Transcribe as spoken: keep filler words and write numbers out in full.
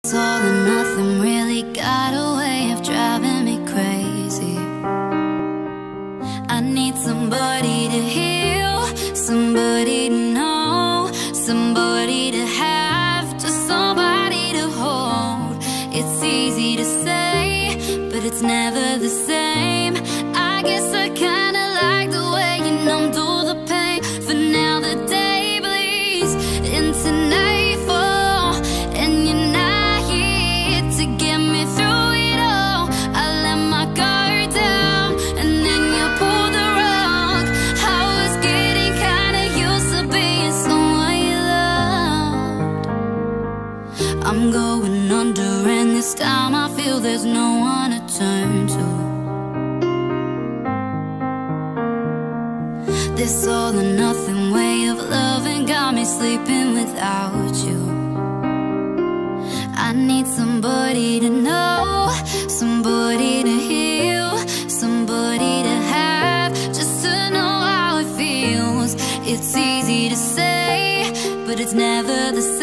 This all or nothing really got a way of driving me crazy. I need somebody to heal, somebody to know, somebody to have, just somebody to hold. It's easy to say, but it's never the same. I guess I kinda like the way you numb through the pain. For now the day bleeds into nightfall, and you're not here to get me through it all. I let my guard down, and then you pulled the rug. I was getting kinda used to being someone you loved. I'm going under, and this time I feel there's no one to turn to. This all or nothing way of loving got me sleeping without you. I need somebody to know, somebody to heal, somebody to have, just to know how it feels. It's easy to say, but it's never the same.